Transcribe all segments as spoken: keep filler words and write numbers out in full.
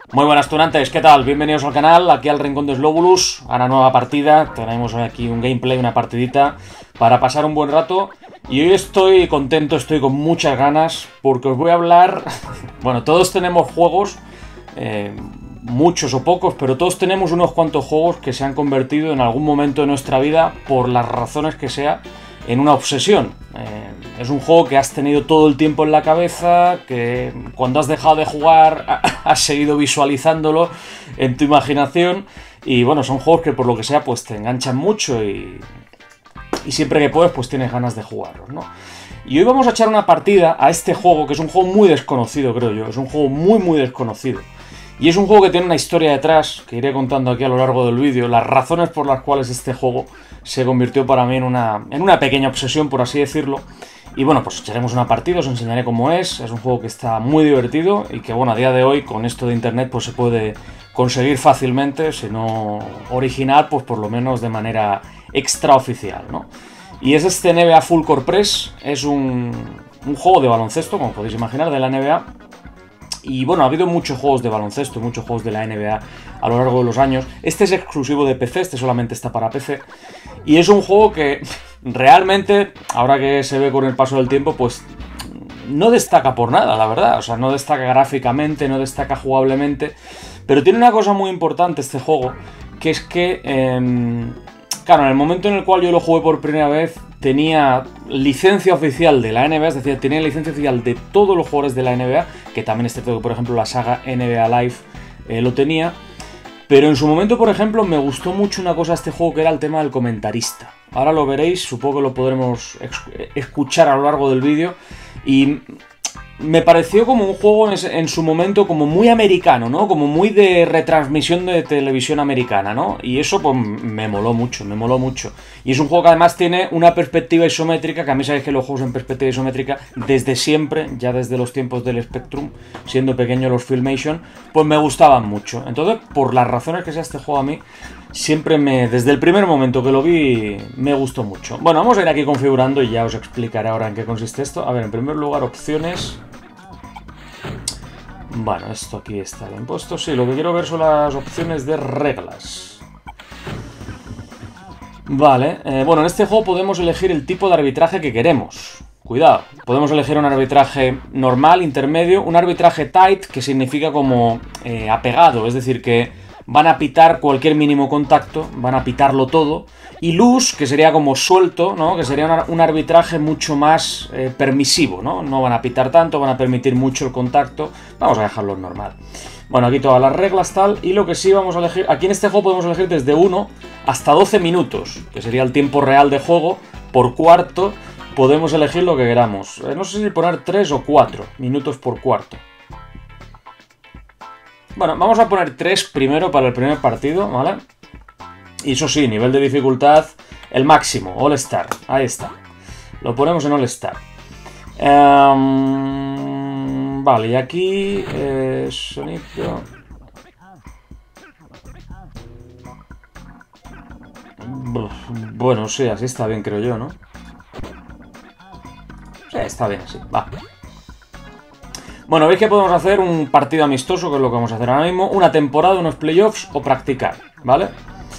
Muy buenas tunantes, ¿qué tal? Bienvenidos al canal, aquí al Rincón de Slowbulus, a una nueva partida. Tenemos aquí un gameplay, una partidita para pasar un buen rato. Y hoy estoy contento, estoy con muchas ganas, porque os voy a hablar... Bueno, todos tenemos juegos, eh, muchos o pocos, pero todos tenemos unos cuantos juegos que se han convertido en algún momento de nuestra vida, por las razones que sea, en una obsesión. Eh, es un juego que has tenido todo el tiempo en la cabeza, que cuando has dejado de jugar has seguido visualizándolo en tu imaginación. Y bueno, son juegos que por lo que sea pues te enganchan mucho y, y siempre que puedes pues tienes ganas de jugarlos, ¿no? Y hoy vamos a echar una partida a este juego, que es un juego muy desconocido, creo yo. Es un juego muy muy desconocido. Y es un juego que tiene una historia detrás, que iré contando aquí a lo largo del vídeo, las razones por las cuales este juego se convirtió para mí en una, en una pequeña obsesión, por así decirlo. Y bueno, pues echaremos una partida, os enseñaré cómo es. Es un juego que está muy divertido y que, bueno, a día de hoy, con esto de internet, pues se puede conseguir fácilmente, si no original, pues por lo menos de manera extraoficial, ¿no? Y es este N B A Full Court Press, es un, un juego de baloncesto, como podéis imaginar, de la N B A. Y bueno, ha habido muchos juegos de baloncesto, muchos juegos de la N B A a lo largo de los años. Este es exclusivo de P C, este solamente está para P C. Y es un juego que realmente, ahora que se ve con el paso del tiempo, pues no destaca por nada, la verdad. O sea, no destaca gráficamente, no destaca jugablemente. Pero tiene una cosa muy importante este juego, que es que... Eh, Claro, en el momento en el cual yo lo jugué por primera vez, tenía licencia oficial de la N B A, es decir, tenía licencia oficial de todos los jugadores de la N B A, que también este todo, por ejemplo, la saga N B A Live eh, lo tenía. Pero en su momento, por ejemplo, me gustó mucho una cosa de este juego, que era el tema del comentarista. Ahora lo veréis, supongo que lo podremos escuchar a lo largo del vídeo. Y... me pareció como un juego en su momento como muy americano, ¿no? Como muy de retransmisión de televisión americana, ¿no? Y eso pues me moló mucho, me moló mucho. Y es un juego que además tiene una perspectiva isométrica, que a mí sabéis que los juegos en perspectiva isométrica desde siempre, ya desde los tiempos del Spectrum, siendo pequeño los Filmation, pues me gustaban mucho. Entonces, por las razones que sea este juego a mí, siempre me, desde el primer momento que lo vi, me gustó mucho. Bueno, vamos a ir aquí configurando y ya os explicaré ahora en qué consiste esto. A ver, en primer lugar, opciones. Bueno, esto aquí está bien puesto. Sí, lo que quiero ver son las opciones de reglas. Vale, eh, bueno, en este juego podemos elegir el tipo de arbitraje que queremos. Cuidado, podemos elegir un arbitraje normal, intermedio, un arbitraje tight, que significa como eh, apegado, es decir, que van a pitar cualquier mínimo contacto, van a pitarlo todo. Y loose, que sería como suelto, ¿no? Que sería un arbitraje mucho más eh, permisivo, ¿no? No van a pitar tanto, van a permitir mucho el contacto. Vamos a dejarlo normal. Bueno, aquí todas las reglas, tal. Y lo que sí vamos a elegir... Aquí en este juego podemos elegir desde uno hasta doce minutos, que sería el tiempo real de juego. Por cuarto podemos elegir lo que queramos. Eh, no sé si poner tres o cuatro minutos por cuarto. Bueno, vamos a poner tres primero para el primer partido, ¿vale? Y eso sí, nivel de dificultad, el máximo, All Star. Ahí está. Lo ponemos en All Star. Um, vale, y aquí... Eh, sonido... Bueno, sí, así está bien, creo yo, ¿no? Sí, está bien así, va. Bueno, veis que podemos hacer un partido amistoso, que es lo que vamos a hacer ahora mismo. Una temporada, unos playoffs o practicar, ¿vale?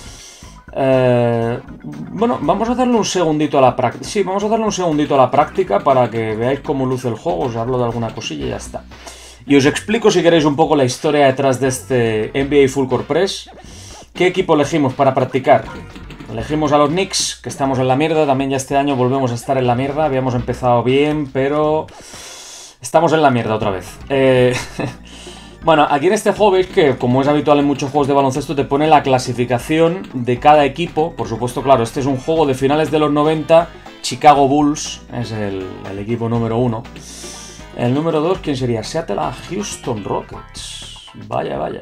Eh, bueno, vamos a darle un segundito a la práctica. Sí, vamos a darle un segundito a la práctica para que veáis cómo luce el juego. Os hablo de alguna cosilla y ya está. Y os explico, si queréis, un poco la historia detrás de este N B A Full Court Press. ¿Qué equipo elegimos para practicar? Elegimos a los Knicks, que estamos en la mierda. También ya este año volvemos a estar en la mierda. Habíamos empezado bien, pero estamos en la mierda otra vez. Eh... Bueno, aquí en este juego veis que, como es habitual en muchos juegos de baloncesto, te pone la clasificación de cada equipo. Por supuesto, claro, este es un juego de finales de los noventa. Chicago Bulls es el, el equipo número uno. El número dos, ¿quién sería? Seattle a Houston Rockets. Vaya, vaya.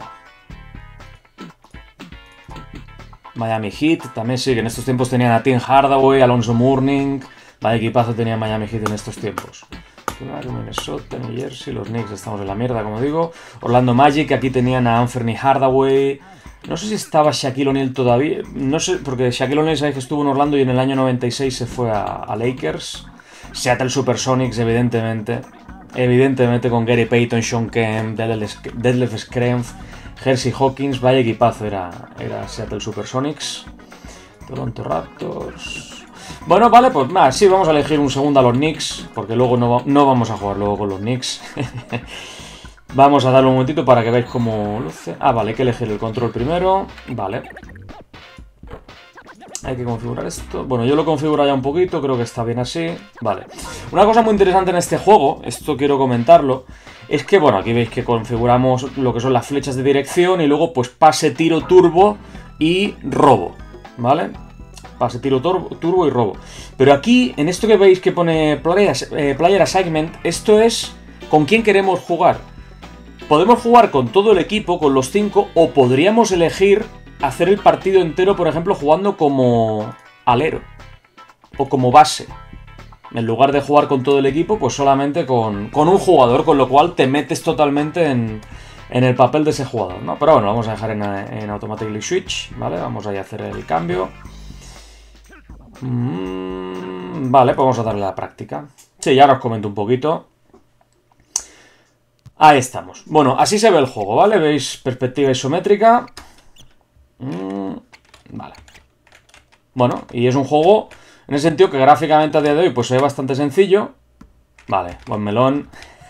Miami Heat, también sí, que en estos tiempos tenían a Tim Hardaway, Alonzo Mourning. Vaya equipazo tenía Miami Heat en estos tiempos. Minnesota, New Jersey, los Knicks estamos en la mierda, como digo. Orlando Magic, aquí tenían a Anthony Hardaway. No sé si estaba Shaquille O'Neal todavía. No sé, porque Shaquille O'Neal sabéis que estuvo en Orlando y en el año noventa y seis se fue a, a Lakers. Seattle Supersonics, evidentemente. Evidentemente con Gary Payton, Sean Kemp, Detlef Schrempf. Hershey Hawkins, vaya equipazo era, era Seattle Supersonics. Toronto Raptors. Bueno, vale, pues nada, sí, vamos a elegir un segundo a los Knicks, porque luego no, no vamos a jugar luego con los Knicks. Vamos a darle un momentito para que veáis cómo luce. Ah, vale, hay que elegir el control primero. Vale. Hay que configurar esto. Bueno, yo lo configuro ya un poquito, creo que está bien así. Vale. Una cosa muy interesante en este juego, esto quiero comentarlo, es que, bueno, aquí veis que configuramos lo que son las flechas de dirección y luego, pues, pase, tiro, turbo y robo. ¿Vale? Pase, tiro, turbo, turbo y robo. Pero aquí, en esto que veis que pone player, eh, player Assignment, esto es con quién queremos jugar. Podemos jugar con todo el equipo, con los cinco, o podríamos elegir hacer el partido entero, por ejemplo, jugando como alero o como base. En lugar de jugar con todo el equipo, pues solamente con, con un jugador, con lo cual te metes totalmente en, en el papel de ese jugador, ¿no? Pero bueno, vamos a dejar en, en Automatically Switch, ¿vale? Vamos a ir a hacer el cambio. Mm, vale, pues vamos a darle la práctica. Sí, ya os comento un poquito. Ahí estamos. Bueno, así se ve el juego, ¿vale? Veis perspectiva isométrica. Mm, vale. Bueno, y es un juego en el sentido que gráficamente a día de hoy pues se ve bastante sencillo. Vale, buen melón.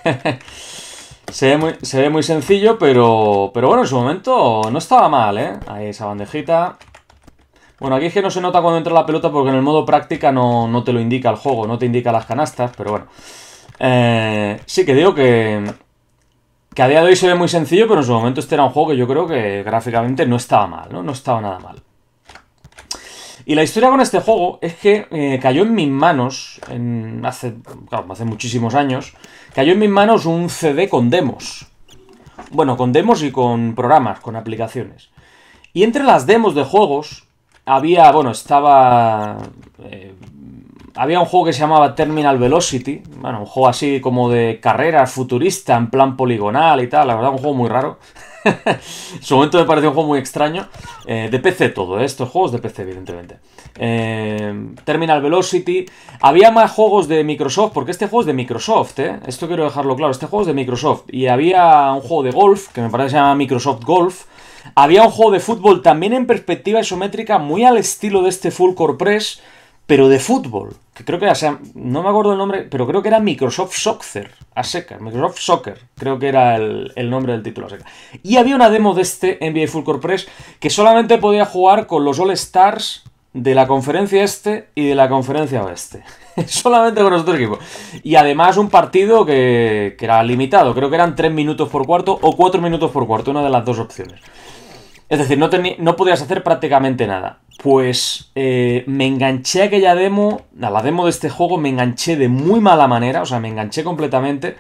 se, ve muy, se ve muy sencillo, pero, pero bueno, en su momento no estaba mal, ¿eh? Ahí esa bandejita. Bueno, aquí es que no se nota cuando entra la pelota porque en el modo práctica no, no te lo indica el juego, no te indica las canastas, pero bueno. Eh, sí que digo que... Que a día de hoy se ve muy sencillo, pero en su momento este era un juego que yo creo que gráficamente no estaba mal, ¿no? No estaba nada mal. Y la historia con este juego es que eh, cayó en mis manos, en hace, claro, hace muchísimos años, cayó en mis manos un C D con demos. Bueno, con demos y con programas, con aplicaciones. Y entre las demos de juegos había, bueno, estaba... Eh, Había un juego que se llamaba Terminal Velocity, bueno, un juego así como de carreras futurista, en plan poligonal y tal, la verdad un juego muy raro. En su momento me pareció un juego muy extraño. Eh, de P C todo, ¿eh? Estos juegos de P C, evidentemente. Eh, Terminal Velocity. Había más juegos de Microsoft, porque este juego es de Microsoft, ¿eh? Esto quiero dejarlo claro, este juego es de Microsoft. Y había un juego de golf, que me parece que se llama Microsoft Golf. Había un juego de fútbol también en perspectiva isométrica, muy al estilo de este Full Court Press, pero de fútbol, que creo que era, o sea, no me acuerdo el nombre, pero creo que era Microsoft Soccer, a seca, Microsoft Soccer, creo que era el, el nombre del título a seca. Y había una demo de este N B A Full Court Press que solamente podía jugar con los All Stars de la conferencia este y de la conferencia oeste. Solamente con los dos equipos. Y además un partido que, que era limitado, creo que eran tres minutos por cuarto o cuatro minutos por cuarto, una de las dos opciones. Es decir, no, no podías hacer prácticamente nada. Pues eh, me enganché a aquella demo, a la demo de este juego, me enganché de muy mala manera, o sea, me enganché completamente.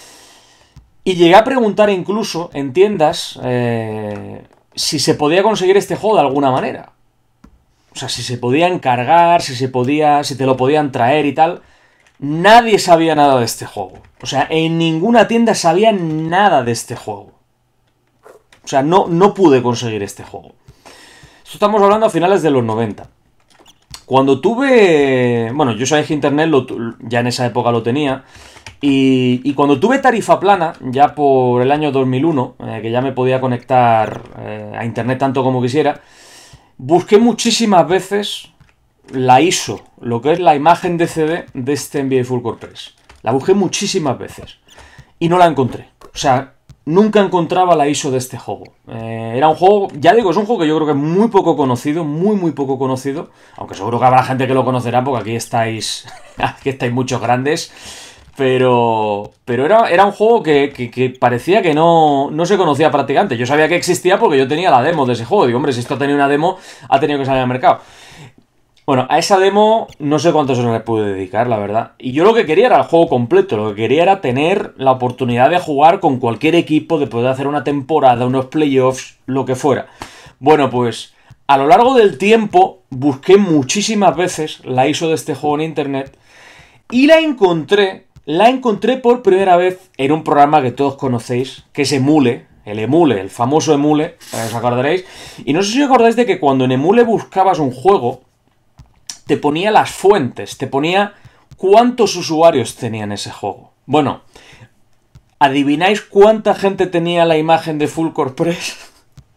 Y llegué a preguntar incluso en tiendas eh, si se podía conseguir este juego de alguna manera. O sea, si se podía encargar, si se podía, si te lo podían traer y tal. Nadie sabía nada de este juego. O sea, en ninguna tienda sabía nada de este juego. O sea, no, no pude conseguir este juego. Esto estamos hablando a finales de los noventa. Cuando tuve... Bueno, yo sabéis que internet lo, ya en esa época lo tenía. Y, y cuando tuve tarifa plana, ya por el año dos mil uno, eh, que ya me podía conectar eh, a internet tanto como quisiera, busqué muchísimas veces la I S O, lo que es la imagen de C D de este N B A Full Court Press. La busqué muchísimas veces y no la encontré. O sea... Nunca encontraba la I S O de este juego. Eh, era un juego, ya digo, es un juego que yo creo que es muy poco conocido, muy muy poco conocido. Aunque seguro que habrá gente que lo conocerá porque aquí estáis, aquí estáis muchos grandes. Pero, pero era, era un juego que, que, que parecía que no, no se conocía prácticamente. Yo sabía que existía porque yo tenía la demo de ese juego. Digo, hombre, si esto ha tenido una demo, ha tenido que salir al mercado. Bueno, a esa demo no sé cuántas horas le pude dedicar, la verdad. Y yo lo que quería era el juego completo. Lo que quería era tener la oportunidad de jugar con cualquier equipo, de poder hacer una temporada, unos playoffs, lo que fuera. Bueno, pues a lo largo del tiempo busqué muchísimas veces la I S O de este juego en internet y la encontré, la encontré por primera vez en un programa que todos conocéis, que es Emule. El Emule, el famoso Emule, os acordaréis. Y no sé si os acordáis de que cuando en Emule buscabas un juego, te ponía las fuentes, te ponía cuántos usuarios tenían ese juego. Bueno, ¿adivináis cuánta gente tenía la imagen de Full Court Press?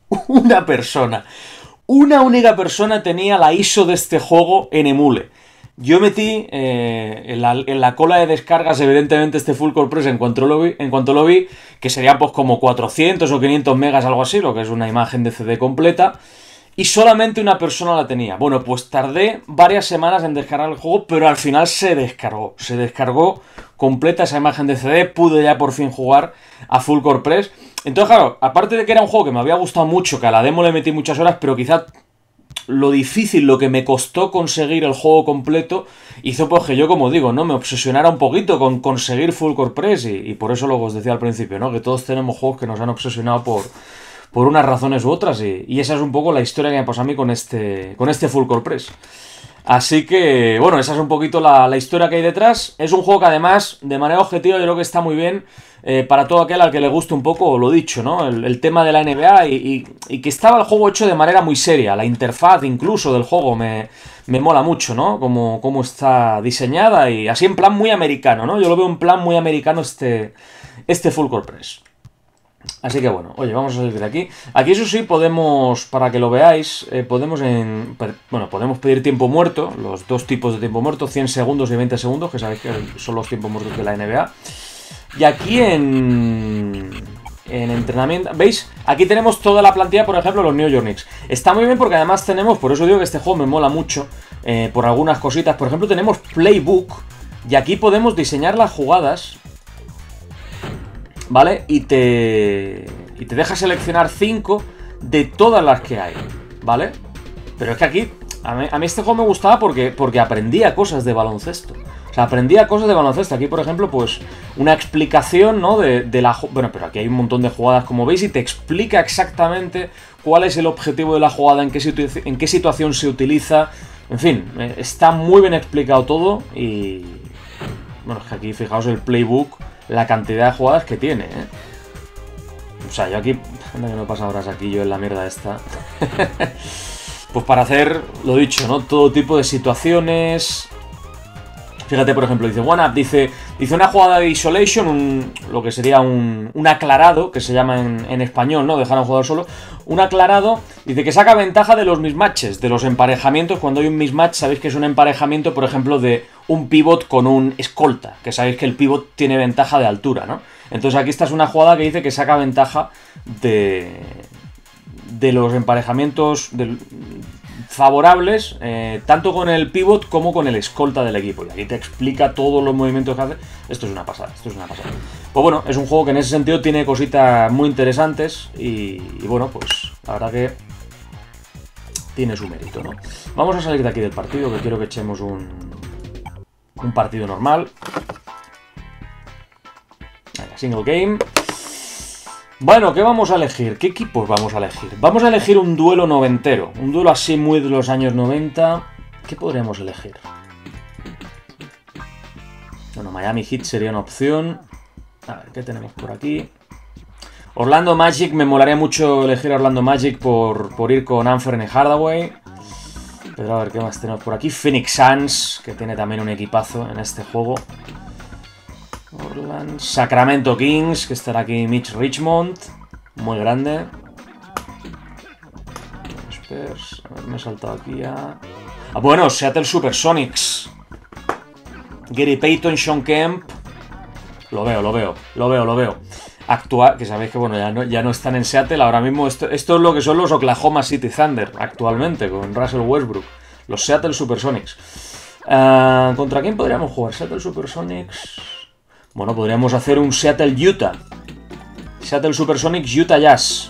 Una persona. Una única persona tenía la I S O de este juego en emule. Yo metí eh, en, la, en la cola de descargas, evidentemente, este Full Court Press en cuanto lo vi, en cuanto lo vi, que sería pues como cuatrocientos o quinientos megas, algo así, lo que es una imagen de C D completa. Y solamente una persona la tenía. Bueno, pues tardé varias semanas en descargar el juego, pero al final se descargó. Se descargó completa esa imagen de C D, pude ya por fin jugar a Full Court Press. Entonces, claro, aparte de que era un juego que me había gustado mucho, que a la demo le metí muchas horas, pero quizá lo difícil, lo que me costó conseguir el juego completo, hizo pues que yo, como digo, ¿no? Me obsesionara un poquito con conseguir Full Court Press, y, y por eso lo que os decía al principio, ¿no? Que todos tenemos juegos que nos han obsesionado por, por unas razones u otras, y, y esa es un poco la historia que me pasó a mí con este, con este Full Court Press. Así que, bueno, esa es un poquito la, la historia que hay detrás. Es un juego que además, de manera objetiva, yo creo que está muy bien eh, para todo aquel al que le guste un poco, lo dicho, ¿no? El, el tema de la N B A y, y, y que estaba el juego hecho de manera muy seria. La interfaz incluso del juego me, me mola mucho, ¿no? Como, como está diseñada y así en plan muy americano, ¿no? Yo lo veo en plan muy americano este, este Full Court Press. Así que bueno, oye, vamos a salir de aquí. Aquí eso sí podemos, para que lo veáis, eh, podemos en, bueno, podemos pedir tiempo muerto, los dos tipos de tiempo muerto, cien segundos y veinte segundos, que sabéis que son los tiempos muertos de la N B A. Y aquí en, en entrenamiento, ¿veis? Aquí tenemos toda la plantilla, por ejemplo, los New York Knicks. Está muy bien porque además tenemos, por eso digo que este juego me mola mucho, eh, por algunas cositas. Por ejemplo, tenemos Playbook y aquí podemos diseñar las jugadas, ¿vale? Y te, y te deja seleccionar cinco de todas las que hay, ¿vale? Pero es que aquí, a mí, a mí este juego me gustaba porque, porque aprendía cosas de baloncesto. O sea, aprendía cosas de baloncesto. Aquí, por ejemplo, pues una explicación, ¿no? De, de la... Bueno, pero aquí hay un montón de jugadas, como veis, y te explica exactamente cuál es el objetivo de la jugada, en qué, situ en qué situación se utiliza. En fin, está muy bien explicado todo y... Bueno, es que aquí, fijaos el playbook, la cantidad de jugadas que tiene, ¿eh? O sea, yo aquí... Anda que no pasa horas aquí yo en la mierda esta. Pues para hacer, lo dicho, ¿no? Todo tipo de situaciones. Fíjate, por ejemplo, dice One Up, dice, dice una jugada de isolation, un, lo que sería un, un aclarado, que se llama en, en español, ¿no? Dejar a un jugador solo. Un aclarado, dice que saca ventaja de los mismatches, de los emparejamientos. Cuando hay un mismatch, sabéis que es un emparejamiento, por ejemplo, de un pivot con un escolta, que sabéis que el pivot tiene ventaja de altura, ¿no? Entonces aquí esta es una jugada que dice que saca ventaja de, de los emparejamientos de, favorables, eh, tanto con el pivot como con el escolta del equipo. Y aquí te explica todos los movimientos que hace. Esto es una pasada, esto es una pasada. Pues bueno, es un juego que en ese sentido tiene cositas muy interesantes y, y bueno, pues la verdad que tiene su mérito, ¿no? Vamos a salir de aquí del partido, que quiero que echemos un, un partido normal. Venga, single game. Bueno, ¿qué vamos a elegir? ¿Qué equipos vamos a elegir? Vamos a elegir un duelo noventero. Un duelo así muy de los años noventa. ¿Qué podríamos elegir? Bueno, Miami Heat sería una opción. A ver, ¿qué tenemos por aquí? Orlando Magic. Me molaría mucho elegir a Orlando Magic por, por ir con Anthony Hardaway. Pero a ver, ¿qué más tenemos por aquí? Phoenix Suns, que tiene también un equipazo en este juego. Orlando. Sacramento Kings, que estará aquí Mitch Richmond, muy grande. Spurs, a ver, me he saltado aquí a... Ah, bueno, Seattle Supersonics. Gary Payton, Sean Kemp. Lo veo, lo veo, lo veo, lo veo. Actual, que sabéis que bueno, ya no, ya no están en Seattle. Ahora mismo esto, esto es lo que son los Oklahoma City Thunder actualmente, con Russell Westbrook. Los Seattle Supersonics. Uh, ¿Contra quién podríamos jugar? Seattle Supersonics... Bueno, podríamos hacer un Seattle-Utah. Seattle Supersonics, Utah Jazz.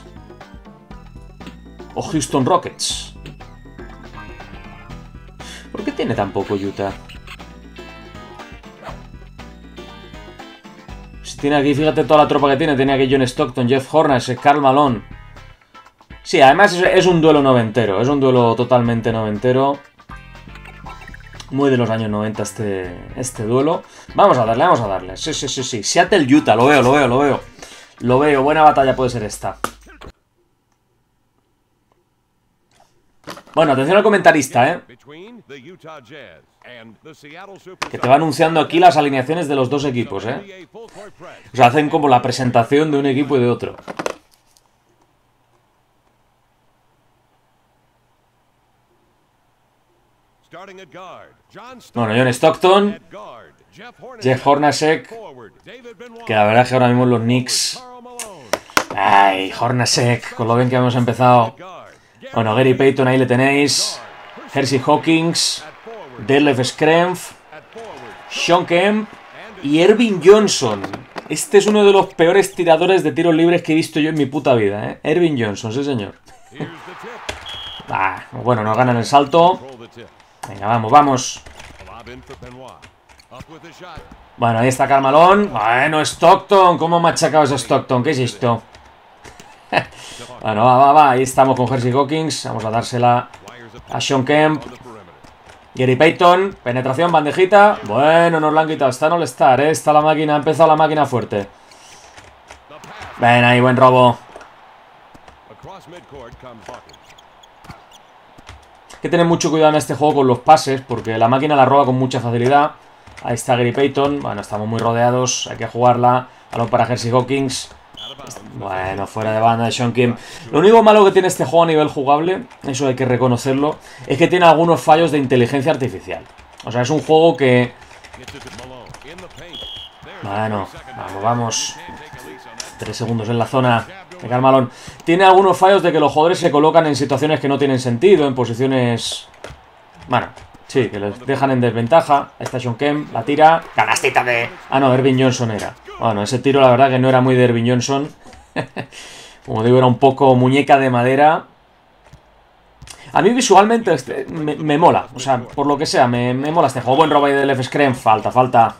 O Houston Rockets. ¿Por qué tiene tan poco Utah? Si tiene aquí, fíjate toda la tropa que tiene. Tiene aquí John Stockton, Jeff Hornacek, Karl Malone. Sí, además es, es un duelo noventero. Es un duelo totalmente noventero. Muy de los años noventa este, este duelo. Vamos a darle, vamos a darle. Sí, sí, sí, sí. Seattle, Utah. Lo veo, lo veo, lo veo. Lo veo. Buena batalla puede ser esta. Bueno, atención al comentarista, ¿eh? Que te va anunciando aquí las alineaciones de los dos equipos, ¿eh? O sea, hacen como la presentación de un equipo y de otro. Bueno, John Stockton, Jeff Hornacek, que la verdad es que ahora mismo los Knicks... Ay, Hornacek, con lo bien que hemos empezado. Bueno, Gary Payton, ahí le tenéis. Hersey Hawkins, Detlef Schrempf, Shawn Kemp y Ervin Johnson. Este es uno de los peores tiradores de tiros libres que he visto yo en mi puta vida, ¿eh? Ervin Johnson, sí señor. Ah, bueno, nos ganan el salto. Venga, vamos, vamos. Bueno, ahí está Carmalón. Bueno, Stockton, ¿cómo machacado ese Stockton? ¿Qué es esto? Bueno, va, va, va. Ahí estamos con Hersey Hawkins. Vamos a dársela a Shawn Kemp. Gary Payton. Penetración, bandejita. Bueno, nos la han quitado. Está en All-Star, ¿eh? Está la máquina. Ha empezado la máquina fuerte. Ven ahí, buen robo. Hay que tener mucho cuidado en este juego con los pases, porque la máquina la roba con mucha facilidad. Ahí está Gary Payton. Bueno, estamos muy rodeados. Hay que jugarla. Balón para Hersey Hawkins. Bueno, fuera de banda de Shawn Kemp. Lo único malo que tiene este juego a nivel jugable, eso hay que reconocerlo, es que tiene algunos fallos de inteligencia artificial. O sea, es un juego que... Bueno, vamos, vamos. Tres segundos en la zona de Carmalón. Tiene algunos fallos de que los jugadores se colocan en situaciones que no tienen sentido, en posiciones... Bueno, sí, que les dejan en desventaja. Ahí está Shawn Kemp, la tira. Canastita de... Ah, no, Ervin Johnson era. Bueno, ese tiro la verdad que no era muy de Ervin Johnson. Como digo, era un poco muñeca de madera. A mí visualmente este, me, me mola. O sea, por lo que sea, me, me mola este juego. Buen robo de Detlef Schrempf. Falta, falta.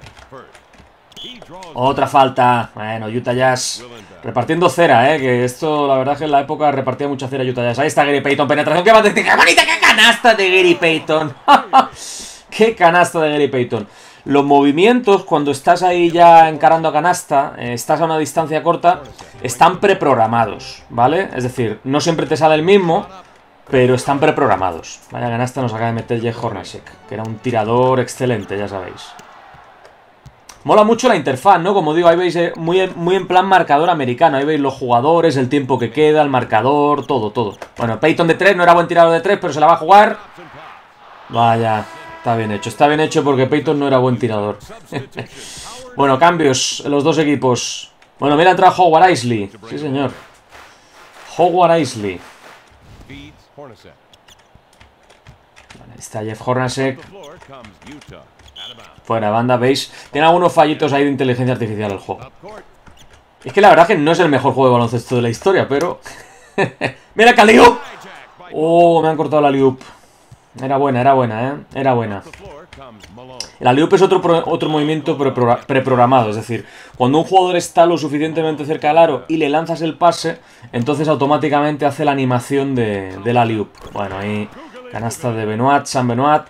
Otra falta. Bueno, Utah Jazz repartiendo cera, eh. Que esto, la verdad es que en la época repartía mucha cera Utah Jazz. Ahí está Gary Payton. Penetración. ¡Qué bonita! ¡Qué bonita! ¡Qué canasta de Gary Payton! ¡Qué canasta de Gary Payton! Los movimientos, cuando estás ahí ya encarando a canasta, eh, estás a una distancia corta, están preprogramados, ¿vale? Es decir, no siempre te sale el mismo, pero están preprogramados. Vaya canasta nos acaba de meter Jeff Hornacek, que era un tirador excelente, ya sabéis. Mola mucho la interfaz, ¿no? Como digo, ahí veis eh, muy, muy en plan marcador americano. Ahí veis los jugadores, el tiempo que queda, el marcador, todo, todo. Bueno, Payton de tres, no era buen tirador de tres, pero se la va a jugar. Vaya... Está bien hecho, está bien hecho porque Payton no era buen tirador. Bueno, cambios en los dos equipos. Bueno, mira, entra Howard Eisley. Sí, señor. Howard Eisley. Vale, está Jeff Hornacek. Fuera banda, ¿veis? Tiene algunos fallitos ahí de inteligencia artificial el juego. Es que la verdad que no es el mejor juego de baloncesto de la historia, pero... ¡Mira que alley-oop! Oh, me han cortado la alley-oop. Era buena, era buena, ¿eh? Era buena. El alley-oop es otro, pro, otro movimiento preprogramado. Es decir, cuando un jugador está lo suficientemente cerca del aro y le lanzas el pase, entonces automáticamente hace la animación de, del alley-oop. Bueno, ahí canasta de Benoit, Sam Benoit.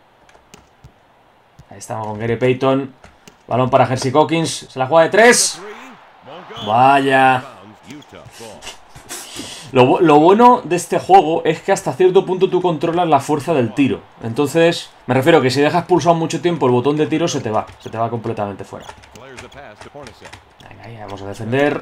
Ahí estamos con Gary Payton. Balón para Hersey Hawkins. Se la juega de tres. Vaya. Lo, lo bueno de este juego es que hasta cierto punto tú controlas la fuerza del tiro. Entonces, me refiero a que si dejas pulsado mucho tiempo el botón de tiro se te va. Se te va completamente fuera. Venga, ahí vamos a defender.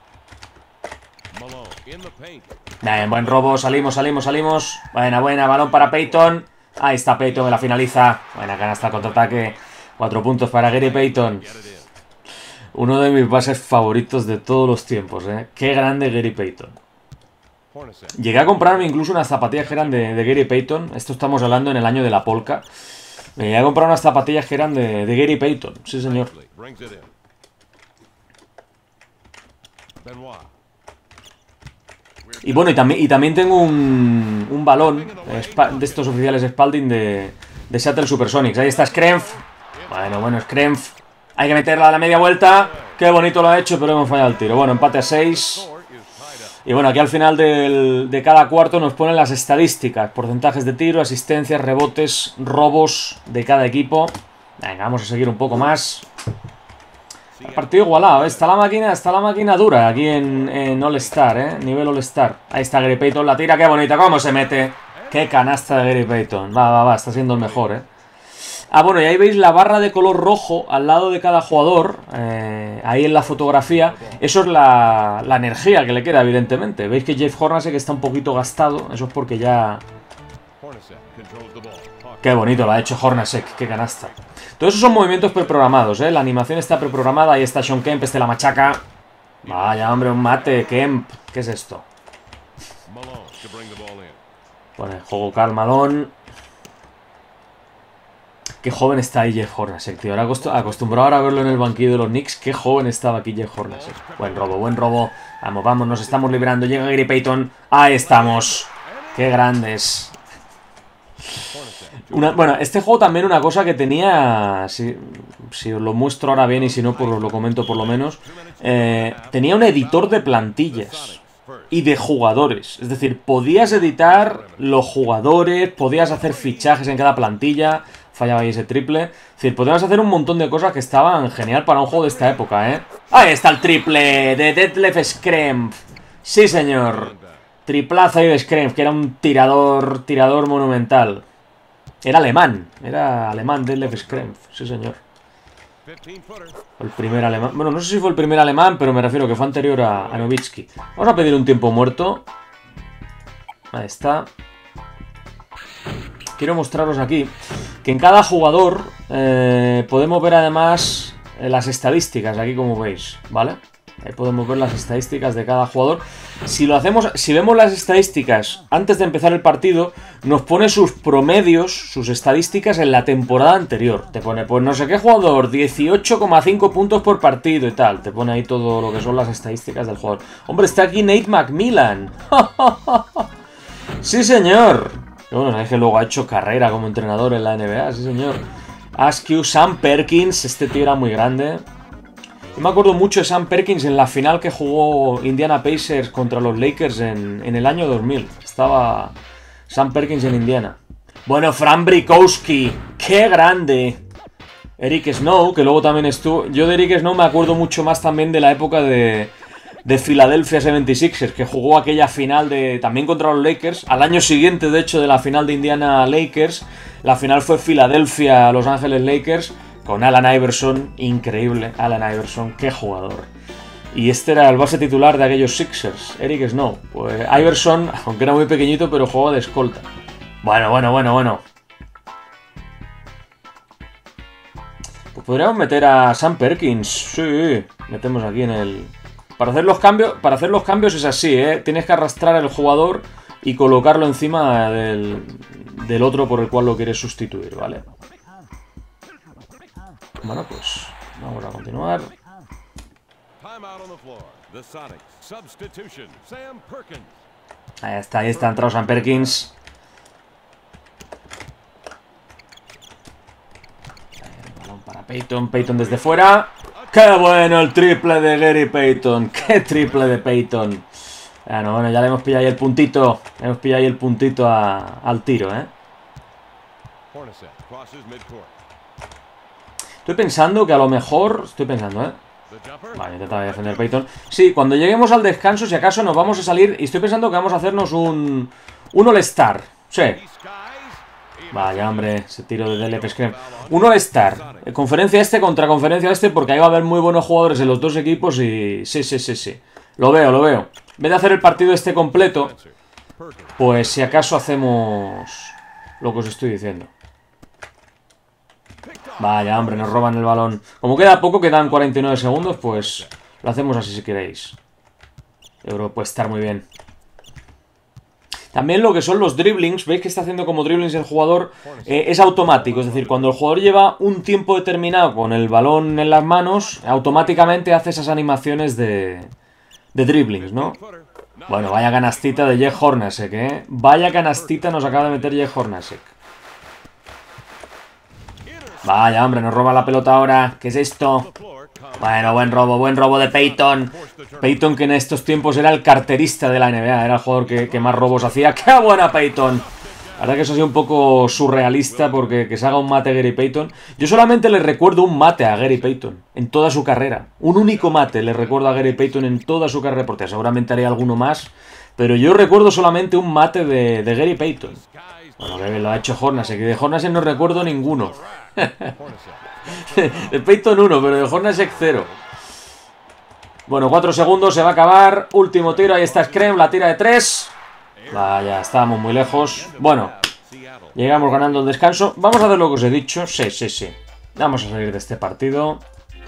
Bien, buen robo. Salimos, salimos, salimos. Buena, buena. Balón para Payton. Ahí está Payton, que la finaliza. Buena canasta, contraataque. Cuatro puntos para Gary Payton. Uno de mis bases favoritos de todos los tiempos, ¿eh? Qué grande Gary Payton. Llegué a comprarme incluso unas zapatillas que eran de, de Gary Payton. Esto estamos hablando en el año de la polka. Me llegué a comprar unas zapatillas que eran de, de Gary Payton. Sí, señor. Y bueno, y también, y también tengo un, un balón de estos oficiales Spalding de, de Seattle Supersonics. Ahí está Schrempf. Bueno, bueno, Schrempf. Hay que meterla a la media vuelta. Qué bonito lo ha hecho, pero hemos fallado el tiro. Bueno, empate a seis. Y bueno, aquí al final del, de cada cuarto nos ponen las estadísticas. Porcentajes de tiro, asistencias, rebotes, robos de cada equipo. Venga, vamos a seguir un poco más. El partido igualado, ¿eh? Está la máquina, está la máquina dura aquí en, en All-Star, ¿eh? Nivel All-Star. Ahí está Gary Payton, la tira, qué bonita, cómo se mete. Qué canasta de Gary Payton. Va, va, va, está siendo el mejor, ¿eh? Ah, bueno, y ahí veis la barra de color rojo al lado de cada jugador, eh, ahí en la fotografía. Eso es la, la energía que le queda, evidentemente. Veis que Jeff Hornacek está un poquito gastado, eso es porque ya... Qué bonito lo ha hecho Hornacek, qué canasta. Todos esos son movimientos preprogramados, ¿eh? La animación está preprogramada, ahí está Sean Kemp, este la machaca. Vaya, hombre, un mate, Kemp. ¿Qué es esto? Pone juego Karl Malone. Qué joven está ahí Jeff Hornacek, tío. Ahora acost acostumbrado ahora a verlo en el banquillo de los Knicks. Qué joven estaba aquí Jeff Hornacek. Buen robo, buen robo. Vamos, vamos, nos estamos librando. Llega Gary Payton. Ahí estamos. Qué grandes. Una, bueno, este juego también una cosa que tenía, si, si os lo muestro ahora bien y si no, pues os lo comento por lo menos, eh, tenía un editor de plantillas y de jugadores. Es decir, podías editar los jugadores, podías hacer fichajes en cada plantilla. Fallaba ahí ese triple. Es decir, podíamos hacer un montón de cosas que estaban genial para un juego de esta época, ¿eh? Ahí está el triple de Detlef Schrempf. Sí, señor. Triplazo ahí de Schrempf, que era un tirador, tirador monumental. Era alemán, era alemán Detlef Schrempf, sí señor. El primer alemán, bueno, no sé si fue el primer alemán, pero me refiero que fue anterior a, a Nowitzki. Vamos a pedir un tiempo muerto. Ahí está. Quiero mostraros aquí que en cada jugador eh, podemos ver además eh, las estadísticas, aquí como veis, ¿vale? Ahí podemos ver las estadísticas de cada jugador. Si lo hacemos, si vemos las estadísticas antes de empezar el partido, nos pone sus promedios, sus estadísticas en la temporada anterior. Te pone, pues no sé qué jugador, dieciocho coma cinco puntos por partido y tal. Te pone ahí todo lo que son las estadísticas del jugador. Hombre, está aquí Nate McMillan. Sí, señor. Bueno, sabéis que luego ha hecho carrera como entrenador en la N B A, sí, señor. Askew, Sam Perkins, este tío era muy grande. Yo me acuerdo mucho de Sam Perkins en la final que jugó Indiana Pacers contra los Lakers en, en el año dos mil. Estaba Sam Perkins en Indiana. Bueno, Fran Brikowski, ¡qué grande! Eric Snow, que luego también estuvo... Yo de Eric Snow me acuerdo mucho más también de la época de, de Philadelphia setenta y seis ers, que jugó aquella final de también contra los Lakers. Al año siguiente, de hecho, de la final de Indiana Lakers, la final fue Philadelphia Los Ángeles Lakers, con Allen Iverson, increíble, Allen Iverson, qué jugador. Y este era el base titular de aquellos Sixers, Eric Snow. Pues Iverson, aunque era muy pequeñito, pero jugaba de escolta. Bueno, bueno, bueno, bueno. Pues podríamos meter a Sam Perkins, sí, metemos aquí en el... Para hacer los cambios, para hacer los cambios es así, ¿eh? Tienes que arrastrar al jugador y colocarlo encima del, del otro por el cual lo quieres sustituir, ¿vale? Bueno, pues vamos a continuar. Ahí está, ahí está, ha entrado Sam Perkins. Balón para Payton, Payton desde fuera. ¡Qué bueno el triple de Gary Payton! ¡Qué triple de Payton! Bueno, bueno, ya le hemos pillado ahí el puntito. Le hemos pillado ahí el puntito a, al tiro, ¿eh? Estoy pensando que a lo mejor... Estoy pensando, ¿eh? Vale, intentaba defender Payton. Sí, cuando lleguemos al descanso, si acaso nos vamos a salir... Y estoy pensando que vamos a hacernos un... Un All-Star. Sí. Vaya, hombre, ese tiro de Detlef Schrempf. Un All-Star. Conferencia este contra conferencia este, porque ahí va a haber muy buenos jugadores en los dos equipos y... Sí, sí, sí, sí. Lo veo, lo veo. En vez de hacer el partido este completo, pues si acaso hacemos lo que os estoy diciendo. Vaya, hombre, nos roban el balón. Como queda poco, quedan cuarenta y nueve segundos, pues lo hacemos así si queréis. Yo creo que puede estar muy bien. También lo que son los dribblings, veis que está haciendo como dribblings el jugador, eh, es automático. Es decir, cuando el jugador lleva un tiempo determinado con el balón en las manos, automáticamente hace esas animaciones de, de dribblings, ¿no? Bueno, vaya canastita de Jeff Hornacek, ¿eh? Vaya canastita nos acaba de meter Jeff Hornacek. Vaya, hombre, nos roba la pelota ahora. ¿Qué es esto? Bueno, buen robo, buen robo de Payton. Payton, que en estos tiempos era el carterista de la N B A. Era el jugador que, que más robos hacía. ¡Qué buena Payton! La verdad que eso ha sido un poco surrealista, porque que se haga un mate a Gary Payton. Yo solamente le recuerdo un mate a Gary Payton en toda su carrera. Un único mate le recuerdo a Gary Payton en toda su carrera deportiva. Seguramente haría alguno más, pero yo recuerdo solamente un mate de, de Gary Payton. Bueno, que lo ha hecho Hornacek. De Hornacek no recuerdo ninguno. De Payton uno, pero de Hornacek cero. Bueno, cuatro segundos, se va a acabar. Último tiro, ahí está Schrempf, la tira de tres. Vaya, estábamos muy lejos. Bueno, Llegamos ganando el descanso. Vamos a ver lo que os he dicho. Sí, sí, sí. Vamos a salir de este partido.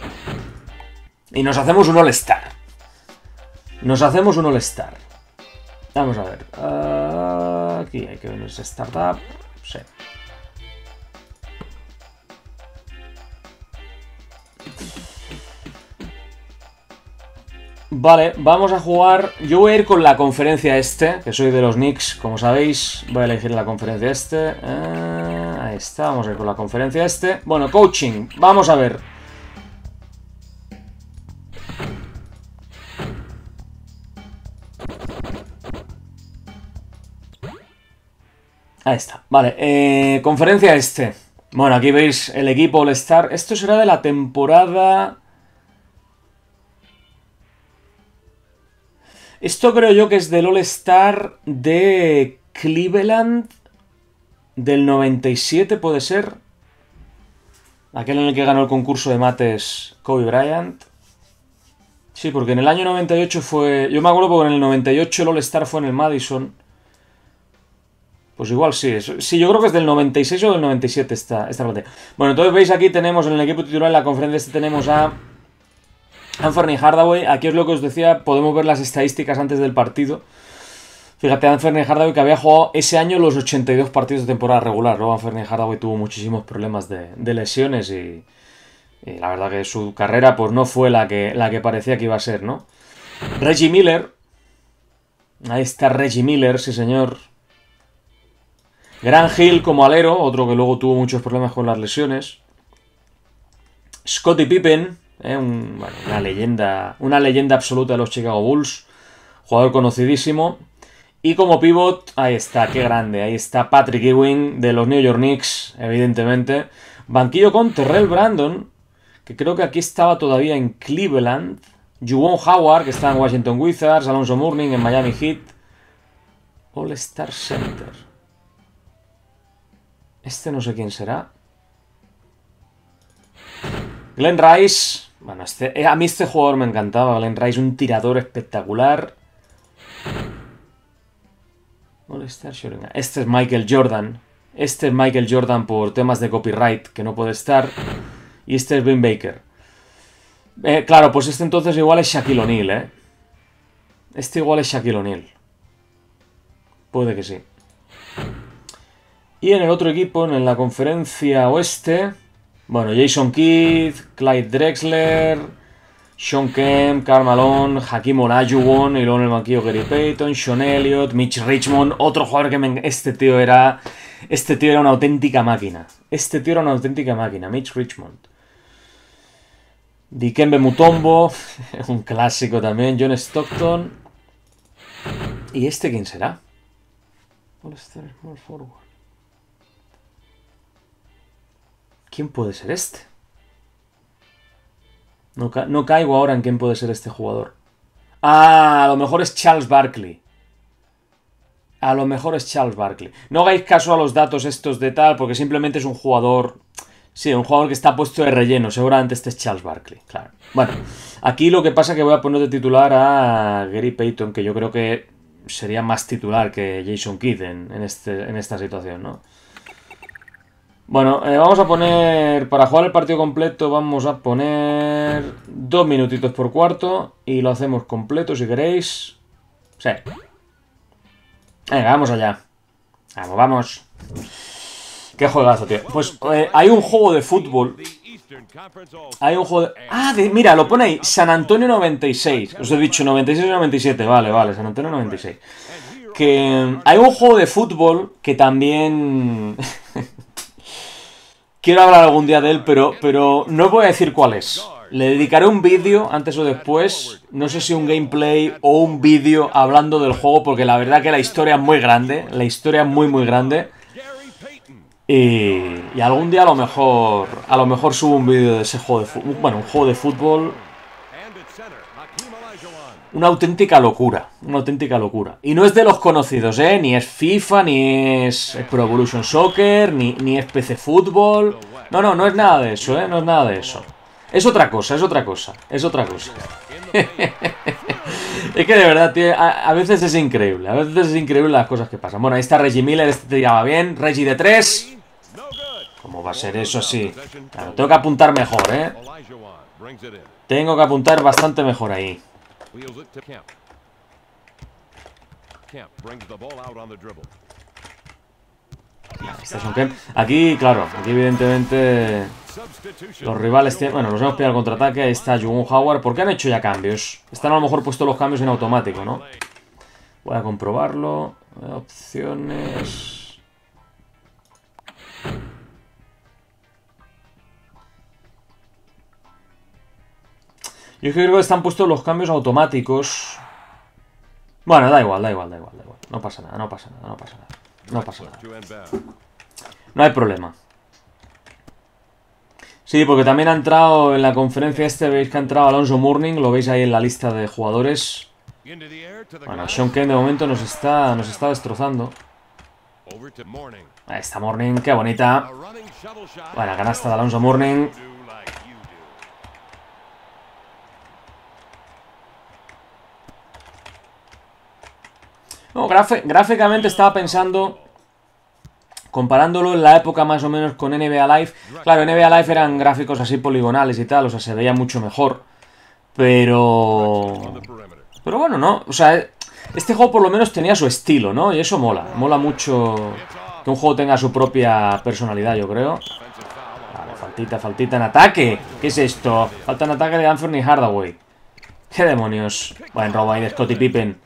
Y nos hacemos un All-Star. Nos hacemos un All-Star. Vamos a ver. Uh, aquí hay que venirse Startup. Sí. Vale, vamos a jugar. Yo voy a ir con la conferencia este, que soy de los Knicks, como sabéis. Voy a elegir la conferencia este. Eh, ahí está, vamos a ir con la conferencia este. Bueno, coaching, vamos a ver. Ahí está, vale. Eh, conferencia este. Bueno, aquí veis el equipo All-Star. Esto será de la temporada... Esto creo yo que es del All-Star de Cleveland del noventa y siete, ¿puede ser? Aquel en el que ganó el concurso de mates Kobe Bryant. Sí, porque en el año noventa y ocho fue... Yo me acuerdo porque en el noventa y ocho el All-Star fue en el Madison. Pues igual sí. Es... Sí, yo creo que es del noventa y seis o del noventa y siete esta, esta parte. Bueno, entonces veis aquí tenemos en el equipo titular en la conferencia este tenemos a... Anthony Hardaway, aquí es lo que os decía, podemos ver las estadísticas antes del partido. Fíjate, Anthony Hardaway que había jugado ese año los ochenta y dos partidos de temporada regular. Luego Anthony Hardaway tuvo muchísimos problemas de, de lesiones y, y la verdad que su carrera pues no fue la que, la que parecía que iba a ser, ¿no? Reggie Miller. Ahí está Reggie Miller, sí señor. Grant Hill como alero, otro que luego tuvo muchos problemas con las lesiones. Scottie Pippen. Eh, un, bueno, una leyenda una leyenda absoluta de los Chicago Bulls, jugador conocidísimo. Y como pivot, ahí está, qué grande, ahí está Patrick Ewing de los New York Knicks, evidentemente. Banquillo con Terrell Brandon, que creo que aquí estaba todavía en Cleveland. Juwan Howard, que está en Washington Wizards. Alonzo Mourning en Miami Heat. All-Star Center. Este no sé quién será. Glenn Rice. Bueno, este, a mí este jugador me encantaba, Glenn Rice, un tirador espectacular. Este es Michael Jordan. Este es Michael Jordan por temas de copyright, que no puede estar. Y este es Vin Baker. Eh, claro, pues este entonces igual es Shaquille O'Neal, ¿eh? Este igual es Shaquille O'Neal. Puede que sí. Y en el otro equipo, en la conferencia oeste... Bueno, Jason Kidd, Clyde Drexler, Sean Kemp, Karl Malone, Hakeem Olajuwon, y luego en el banquillo Gary Payton, Sean Elliott, Mitch Richmond, otro jugador que me... Este tío era... Este tío era una auténtica máquina. Este tío era una auténtica máquina, Mitch Richmond. Dikembe Mutombo, un clásico también, John Stockton. ¿Y este quién será? All-Star Small Forward. ¿Quién puede ser este? No, ca no caigo ahora en quién puede ser este jugador. Ah, a lo mejor es Charles Barkley. A lo mejor es Charles Barkley. No hagáis caso a los datos estos de tal, porque simplemente es un jugador... Sí, un jugador que está puesto de relleno. Seguramente este es Charles Barkley, claro. Bueno, aquí lo que pasa es que voy a poner de titular a Gary Payton, que yo creo que sería más titular que Jason Kidd en, en, este, en esta situación, ¿no? Bueno, eh, vamos a poner, para jugar el partido completo, vamos a poner dos minutitos por cuarto y lo hacemos completo si queréis. Sí. Venga, vamos allá. Vamos, vamos. Qué juegazo, tío. Pues eh, hay un juego de fútbol. Hay un juego de... Ah, de... mira, lo pone ahí. San Antonio noventa y seis. Os he dicho noventa y seis y noventa y siete. Vale, vale, San Antonio noventa y seis. Que hay un juego de fútbol que también... Quiero hablar algún día de él, pero, pero no voy a decir cuál es. Le dedicaré un vídeo antes o después, no sé si un gameplay o un vídeo hablando del juego, porque la verdad que la historia es muy grande, la historia es muy muy grande. Y, y algún día a lo mejor a lo mejor subo un vídeo de ese juego de fútbol, bueno, un juego de fútbol. Una auténtica locura, una auténtica locura. Y no es de los conocidos, ¿eh? Ni es FIFA, ni es Pro Evolution Soccer, ni, ni es P C Fútbol. No, no, no es nada de eso, ¿eh? No es nada de eso. Es otra cosa, es otra cosa, es otra cosa. Es que de verdad, tío, a, a veces es increíble. A veces es increíble las cosas que pasan. Bueno, ahí está Reggie Miller, este tiraba bien. Reggie de tres. ¿Cómo va a ser eso así? Claro, tengo que apuntar mejor, ¿eh? Tengo que apuntar bastante mejor ahí. Este es un Kemp. Aquí, claro, aquí evidentemente los rivales tienen... Bueno, nos hemos pillado el contraataque. Ahí está Juwan Howard. ¿Por qué han hecho ya cambios? Están a lo mejor puesto los cambios en automático, ¿no? Voy a comprobarlo. Opciones... Yo creo que están puestos los cambios automáticos. Bueno, da igual, da igual, da igual, da igual. No pasa nada, no pasa nada, no pasa nada. No pasa nada. No hay problema. Sí, porque también ha entrado en la conferencia este, veis que ha entrado Alonso Mourning, lo veis ahí en la lista de jugadores. Bueno, Sean Kemp de momento nos está, nos está destrozando. Ahí está Mourning, qué bonita. Bueno, canasta de Alonso Mourning. No, gráficamente estaba pensando, comparándolo en la época más o menos con N B A Live. Claro, N B A Live eran gráficos así poligonales y tal, o sea, se veía mucho mejor. Pero... Pero bueno, ¿no? O sea, este juego por lo menos tenía su estilo, ¿no? Y eso mola, mola mucho que un juego tenga su propia personalidad, yo creo. Vale, faltita, faltita en ataque. ¿Qué es esto? Falta en ataque de Anthony Hardaway. ¿Qué demonios? Buen robo ahí de Scottie Pippen.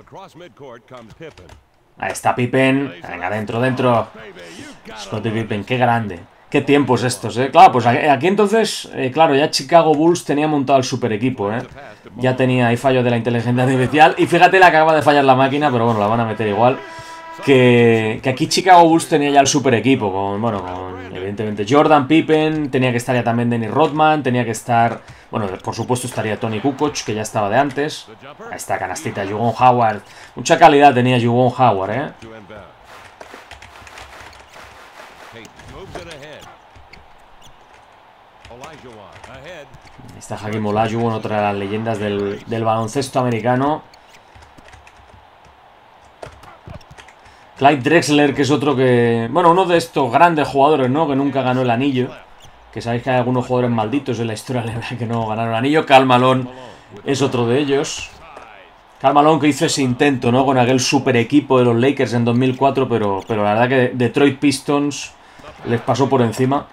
Ahí está Pippen. Venga, dentro, dentro. Scottie Pippen, qué grande. Qué tiempos estos, eh. Claro, pues aquí entonces, eh, claro, ya Chicago Bulls tenía montado el super equipo, eh. Ya tenía ahí fallos de la inteligencia artificial. Y fíjate, la acaba de fallar la máquina, pero bueno, la van a meter igual. Que, que aquí Chicago Bulls tenía ya el super equipo. Con, bueno, con evidentemente Jordan, Pippen. Tenía que estar ya también Dennis Rodman. Tenía que estar... Bueno, por supuesto estaría Tony Kukoc, que ya estaba de antes. Ahí está canastita, Juwan Howard. Mucha calidad tenía Juwan Howard, eh. Ahí está Hakeem Olajuwon, otra de las leyendas del, del baloncesto americano. Clyde Drexler, que es otro que... Bueno, uno de estos grandes jugadores, ¿no? Que nunca ganó el anillo. Que sabéis que hay algunos jugadores malditos en la historia que no ganaron el anillo. Karl Malone es otro de ellos. Karl Malone que hizo ese intento, ¿no? Con aquel super equipo de los Lakers en dos mil cuatro, pero, pero la verdad que Detroit Pistons les pasó por encima.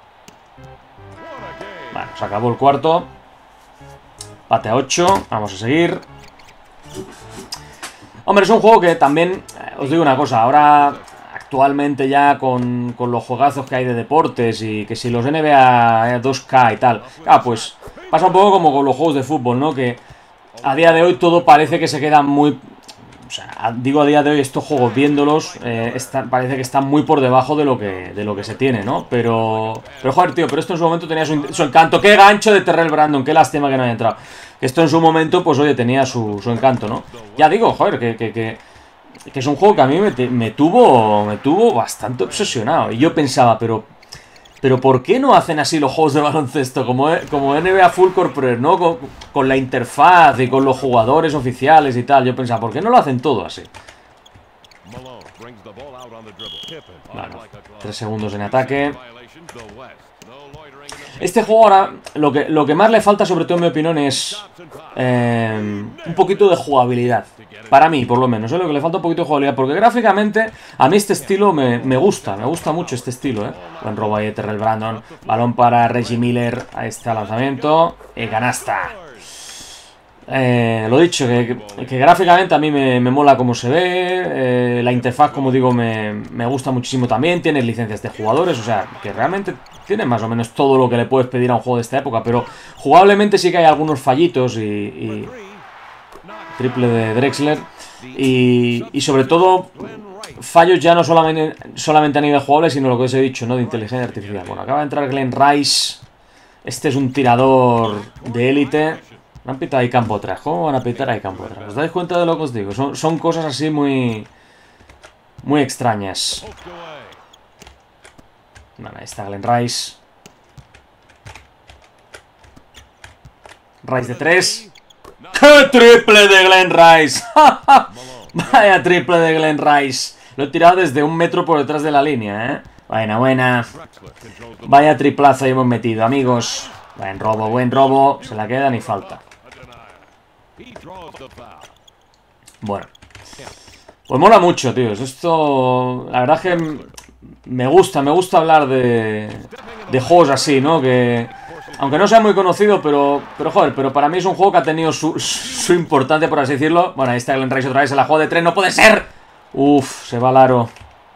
Bueno, se acabó el cuarto. Pate a ocho. Vamos a seguir. Hombre, es un juego que también... Os digo una cosa, ahora... Actualmente ya con, con los juegazos que hay de deportes y que si los N B A dos K y tal, ah, pues pasa un poco como con los juegos de fútbol, ¿no? Que a día de hoy todo parece que se queda muy... O sea, digo a día de hoy estos juegos viéndolos, eh, están, parece que están muy por debajo de lo que de lo que se tiene, ¿no? Pero, pero joder, tío, pero esto en su momento tenía su, su encanto. ¡Qué gancho de Terrell Brandon! ¡Qué lástima que no haya entrado! Esto en su momento, pues oye, tenía su, su encanto, ¿no? Ya digo, joder, que... que, que que es un juego que a mí me, me tuvo me tuvo bastante obsesionado. Y yo pensaba, pero pero ¿por qué no hacen así los juegos de baloncesto? Como, como N B A Full Corporate, ¿no? Con, con la interfaz y con los jugadores oficiales y tal. Yo pensaba, ¿por qué no lo hacen todo así? Bueno, tres segundos en ataque. Este juego ahora, lo que, lo que más le falta, sobre todo en mi opinión, es eh, un poquito de jugabilidad. Para mí, por lo menos, es lo que le falta un poquito de jugabilidad. Porque gráficamente, a mí este estilo me, me gusta. Me gusta mucho este estilo, ¿eh? Buen robo ahí de Terrell Brandon. Balón para Reggie Miller. Ahí está el lanzamiento. Y canasta. Eh, lo dicho, que, que gráficamente a mí me, me mola cómo se ve. Eh, la interfaz, como digo, me, me gusta muchísimo también. Tienes licencias de jugadores. O sea, que realmente... Tiene más o menos todo lo que le puedes pedir a un juego de esta época, pero jugablemente sí que hay algunos fallitos y... y triple de Drexler. Y, y sobre todo, fallos ya no solamente, solamente a nivel jugable, sino lo que os he dicho, ¿no? De inteligencia artificial. Bueno, acaba de entrar Glenn Rice. Este es un tirador de élite. Me han pitado ahí campo atrás. ¿Cómo van a pitar ahí campo atrás? ¿Os dais cuenta de lo que os digo? Son, son cosas así muy... Muy extrañas. Bueno, ahí está Glenn Rice. Rice de tres. ¡Qué triple de Glen Rice! Vaya triple de Glen Rice. Lo he tirado desde un metro por detrás de la línea, ¿eh? Buena, buena. Vaya triplazo hemos metido, amigos. Buen robo, buen robo. Se la queda ni falta. Bueno. Pues mola mucho, tíos. Esto, la verdad es que me gusta, me gusta hablar de, de juegos así, ¿no? Que, aunque no sea muy conocido, pero, pero joder, pero para mí es un juego que ha tenido su, su importancia, por así decirlo. Bueno, ahí está Glen Rice otra vez, se la juega de tres, no puede ser. Uf, se va al aro.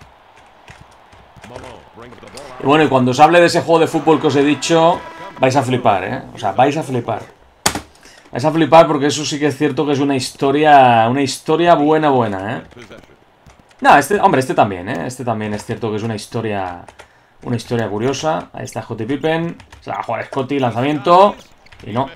Y bueno, y cuando os hable de ese juego de fútbol que os he dicho, vais a flipar, ¿eh? O sea, vais a flipar. Vais a flipar porque eso sí que es cierto que es una historia, una historia buena, buena, ¿eh? No, este, hombre, este también, ¿eh? Este también es cierto que es una historia, una historia curiosa. Ahí está Scottie Pippen. Se va a jugar Scottie, lanzamiento. Y no.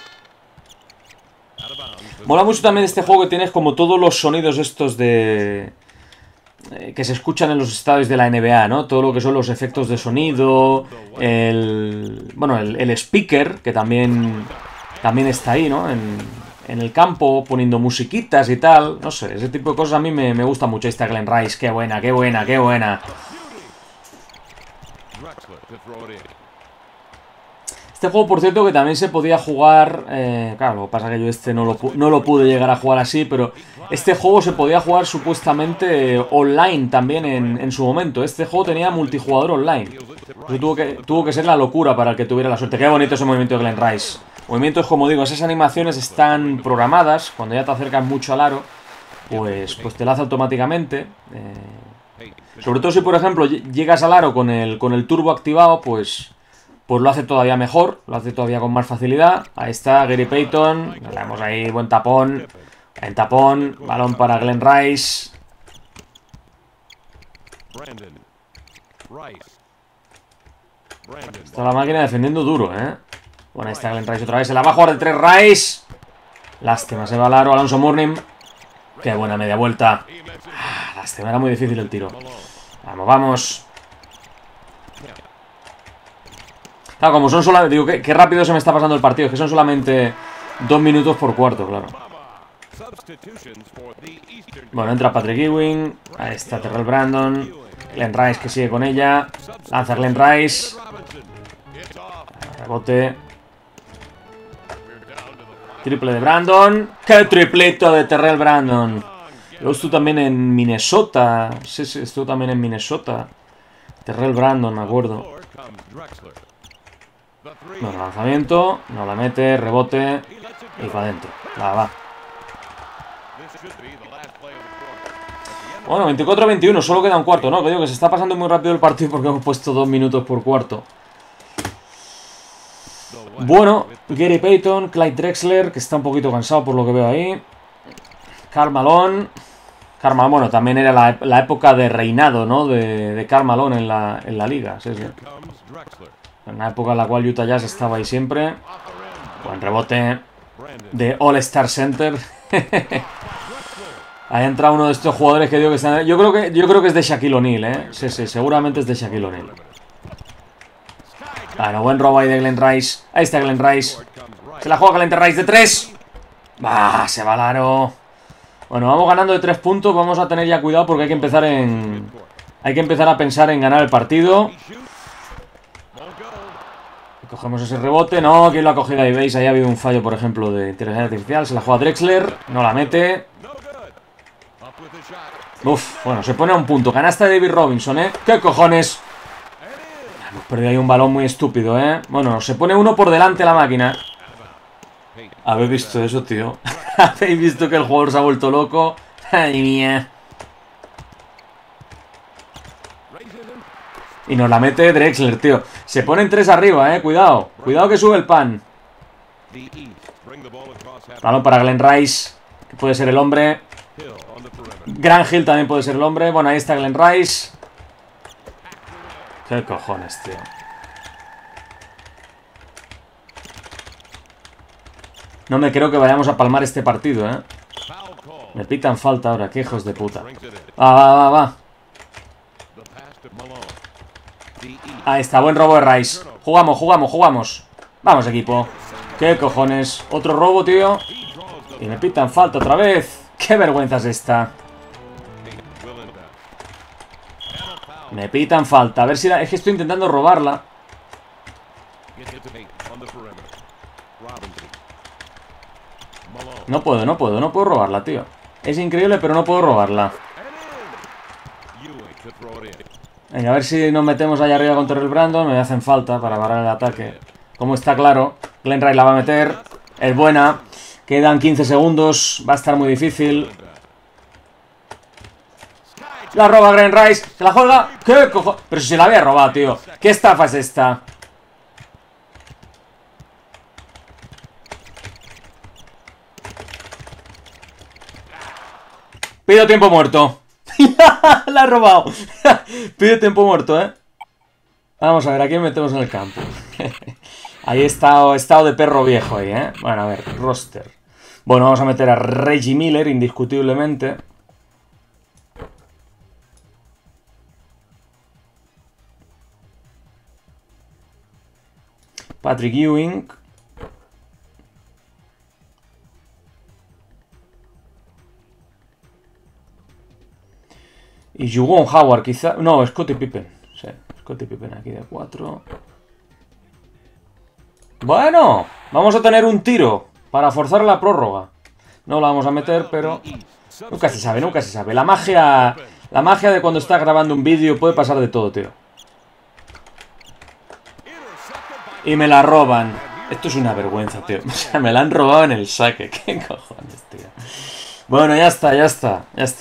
Mola mucho también este juego que tienes como todos los sonidos estos de... Eh, que se escuchan en los estadios de la N B A, ¿no? Todo lo que son los efectos de sonido, el... Bueno, el, el speaker, que también... También está ahí, ¿no? En, en el campo, poniendo musiquitas y tal. No sé, ese tipo de cosas a mí me, me gusta mucho. Ahí está Glen Rice, qué buena, qué buena, qué buena. Este juego, por cierto, que también se podía jugar... Eh, claro, lo que pasa es que yo este no lo, no lo pude llegar a jugar así, pero este juego se podía jugar supuestamente eh, online también en, en su momento. Este juego tenía multijugador online. Eso tuvo que, tuvo que ser la locura para el que tuviera la suerte. Qué bonito ese movimiento de Glen Rice. Movimientos, como digo, esas animaciones están programadas. Cuando ya te acercas mucho al aro, pues, pues te la hace automáticamente. Eh, sobre todo si, por ejemplo, llegas al aro con el, con el turbo activado, pues, pues lo hace todavía mejor. Lo hace todavía con más facilidad. Ahí está Gary Payton. Le damos ahí buen tapón. Buen tapón. Balón para Glen Rice. Está la máquina defendiendo duro, ¿eh? Bueno, ahí está Glen Rice otra vez. Se la va a jugar de tres Rice. Lástima, se va al aro. Alonso Mourning. Qué buena media vuelta. Ah, lástima, era muy difícil el tiro. Vamos, vamos. Claro, como son solamente... Digo, qué, qué rápido se me está pasando el partido. Es que son solamente dos minutos por cuarto, claro. Bueno, entra Patrick Ewing. Ahí está Terrell Brandon. Glen Rice que sigue con ella. Lanza Glen Rice. Rebote. Triple de Brandon. ¡Qué triplito de Terrell Brandon! Luego estuvo también en Minnesota. Sí, sí, estuvo también en Minnesota. Terrell Brandon, me acuerdo. Bueno, lanzamiento. No la mete. Rebote. Y para adentro. Va, va. Bueno, veinticuatro a veintiuno. Solo queda un cuarto, ¿no? Que digo que se está pasando muy rápido el partido porque hemos puesto dos minutos por cuarto. Bueno, Gary Payton, Clyde Drexler, que está un poquito cansado por lo que veo ahí. Karl Malone. Karl Malone, bueno, también era la, la época de reinado, ¿no? De, de Karl Malone en la, en la liga. Sí, sí. En la época en la cual Utah Jazz estaba ahí siempre. Buen rebote de All Star Center. Ahí entra uno de estos jugadores que digo que están... Yo creo que, yo creo que es de Shaquille O'Neal, ¿eh? Sí, sí, seguramente es de Shaquille O'Neal. Bueno, buen robo ahí de Glen Rice. Ahí está Glen Rice. Se la juega Glen Rice de tres. Bah, se va al aro. Bueno, vamos ganando de tres puntos. Vamos a tener ya cuidado porque hay que empezar en... Hay que empezar a pensar en ganar el partido. Cogemos ese rebote. No, ¿quién lo ha cogido ahí? ¿Veis? Ahí ha habido un fallo, por ejemplo, de inteligencia artificial. Se la juega Drexler. No la mete. Uf, bueno, se pone a un punto. Canasta de David Robinson, ¿eh? ¿Qué cojones? Hemos perdido ahí un balón muy estúpido, ¿eh? Bueno, se pone uno por delante la máquina. ¿Habéis visto eso, tío? ¿Habéis visto que el jugador se ha vuelto loco? ¡Ay, mía! Y nos la mete Drexler, tío. Se ponen tres arriba, ¿eh? Cuidado. Cuidado que sube el pan. Balón para Glen Rice, que puede ser el hombre. Grant Hill también puede ser el hombre. Bueno, ahí está Glen Rice. ¿Qué cojones, tío? No me creo que vayamos a palmar este partido, ¿eh? Me pitan falta ahora. Qué hijos de puta. Va, va, va, va. Ahí está, buen robo de Rice. Jugamos, jugamos, jugamos. Vamos, equipo. ¿Qué cojones? Otro robo, tío. Y me pitan falta otra vez. ¡Qué vergüenza es esta! Me pitan falta. A ver si la... Es que estoy intentando robarla. No puedo, no puedo, no puedo robarla, tío. Es increíble, pero no puedo robarla. Venga, a ver si nos metemos allá arriba contra el Brandon. Me hacen falta para parar el ataque. Como está claro, Glen Rice la va a meter. Es buena. Quedan quince segundos. Va a estar muy difícil. La roba Glen Rice. ¿Se la juega? ¿Qué cojo? Pero si se la había robado, tío. ¿Qué estafa es esta? Pido tiempo muerto. La ha robado. Pido tiempo muerto, ¿eh? Vamos a ver, ¿a quién metemos en el campo? Ahí he estado, he estado de perro viejo ahí, ¿eh? Bueno, a ver, roster. Bueno, vamos a meter a Reggie Miller, indiscutiblemente. Patrick Ewing. Y Juwan Howard, quizá... No, Scottie Pippen. Sí, Scottie Pippen aquí de cuatro. Bueno, vamos a tener un tiro para forzar la prórroga. No la vamos a meter, pero... Nunca se sabe, nunca se sabe. La magia... La magia de cuando estás grabando un vídeo puede pasar de todo, tío. Y me la roban. Esto es una vergüenza, tío. O sea, me la han robado en el saque. ¿Qué cojones, tío? Bueno, ya está, ya está, ya está.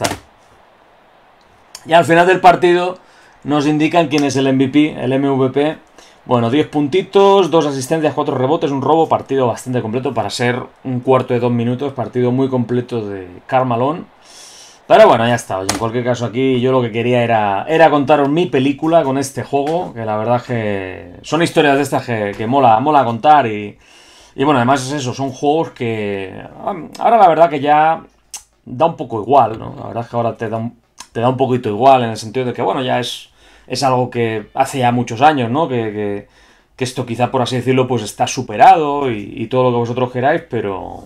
Y al final del partido nos indican quién es el M V P, el M V P. Bueno, diez puntitos, dos asistencias, cuatro rebotes, un robo, partido bastante completo para ser un cuarto de dos minutos, partido muy completo de Karl Malone. Pero bueno, ya está. En cualquier caso aquí yo lo que quería era, era contaros mi película con este juego, que la verdad es que son historias de estas que, que mola, mola contar y, y bueno, además es eso, son juegos que ahora la verdad que ya da un poco igual, ¿no? La verdad es que ahora te da un... te da un poquito igual en el sentido de que, bueno, ya es, es algo que hace ya muchos años, ¿no? Que, que, que esto quizá, por así decirlo, pues está superado y, y todo lo que vosotros queráis, pero...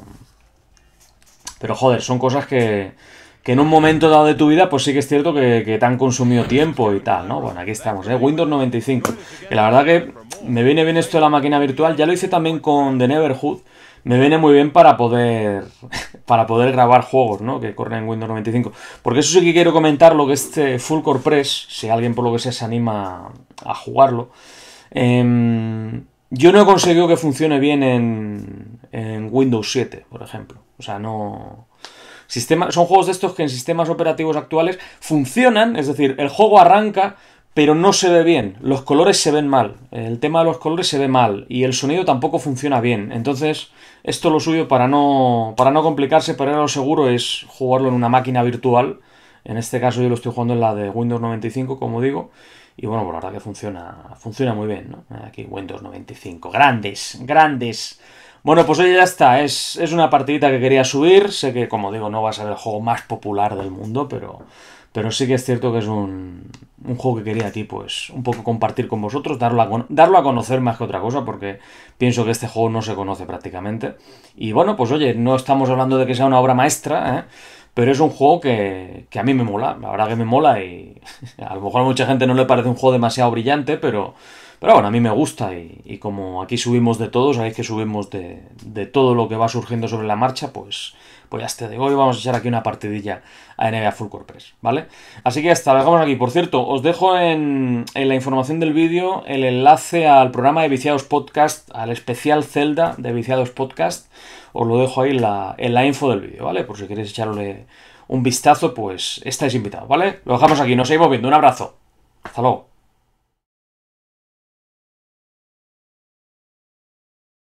Pero, joder, son cosas que, que en un momento dado de tu vida, pues sí que es cierto que, que te han consumido tiempo y tal, ¿no? Bueno, aquí estamos, ¿eh? Windows noventa y cinco. Que la verdad que me viene bien esto de la máquina virtual. Ya lo hice también con The Neverhood. Me viene muy bien para poder para poder grabar juegos, ¿no? Que corren en Windows noventa y cinco. Porque eso sí que quiero comentar lo que es este Full Core Press, si alguien por lo que sea se anima a jugarlo. Eh, yo no he conseguido que funcione bien en, en Windows siete, por ejemplo. O sea, no... Sistema, son juegos de estos que en sistemas operativos actuales funcionan, es decir, el juego arranca... pero no se ve bien, los colores se ven mal, el tema de los colores se ve mal y el sonido tampoco funciona bien. Entonces, esto lo suyo para no, para no complicarse, para ir a lo seguro, es jugarlo en una máquina virtual. En este caso yo lo estoy jugando en la de Windows noventa y cinco, como digo, y bueno, pues la verdad que funciona, funciona muy bien, ¿no? Aquí Windows noventa y cinco, grandes, grandes. Bueno, pues oye, ya está, es, es una partidita que quería subir, sé que, como digo, no va a ser el juego más popular del mundo, pero... Pero sí que es cierto que es un, un juego que quería aquí, pues, un poco compartir con vosotros, darlo a, darlo a conocer más que otra cosa, porque pienso que este juego no se conoce prácticamente. Y bueno, pues oye, no estamos hablando de que sea una obra maestra, ¿eh? Pero es un juego que, que a mí me mola, la verdad que me mola y a lo mejor a mucha gente no le parece un juego demasiado brillante, pero... Pero bueno, a mí me gusta y, y como aquí subimos de todo, sabéis que subimos de, de todo lo que va surgiendo sobre la marcha, pues, pues ya te digo, hoy vamos a echar aquí una partidilla a N B A Full Core Press, ¿vale? Así que ya está, lo dejamos aquí. Por cierto, os dejo en, en la información del vídeo el enlace al programa de Viciados Podcast, al especial Zelda de Viciados Podcast. Os lo dejo ahí en la, en la info del vídeo, ¿vale? Por si queréis echarle un vistazo, pues estáis invitados, ¿vale? Lo dejamos aquí, nos seguimos viendo. Un abrazo. Hasta luego.